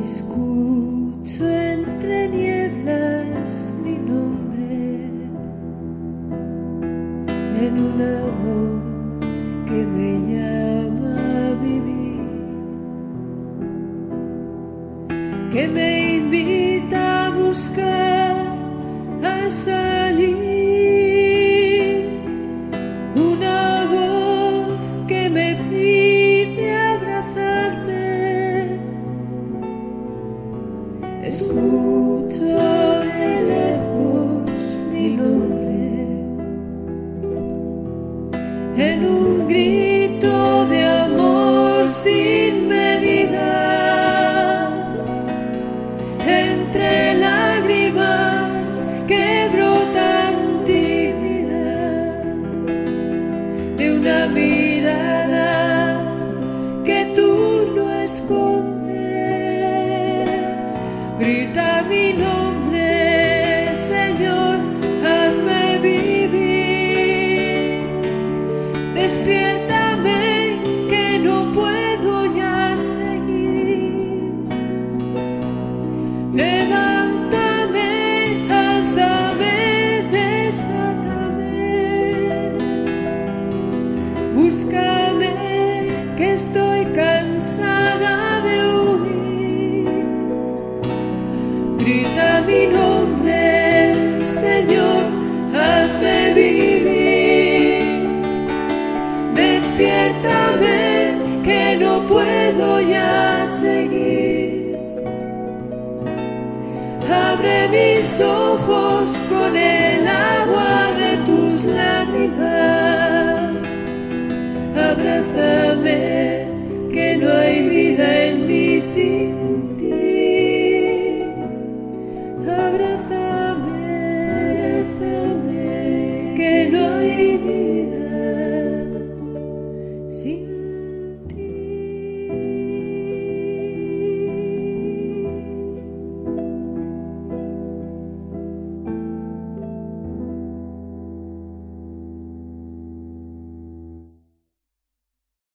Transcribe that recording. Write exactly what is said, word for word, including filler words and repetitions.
Escucho entre nieblas mi nombre en una voz que me llama a vivir, que me invita a buscar, a salir, una voz que me pide abrazarme. Escucho de lejos mi nombre en un grito de amor sin medida, entre lágrimas que brotan tímidas de una mirada que tú no escondes. Grita mi nombre, Señor, hazme vivir. Despiértame que no puedo ya seguir. Levántame, álzame, desátame. Búscame que estoy cansada de huir. Grita mi nombre, Señor, hazme vivir. Despiértame que no puedo ya seguir. Abre mis ojos con el agua de tus lágrimas. Abrázame que no hay vida en mí sin ti. Abrázame, abrázame, que no hay vida.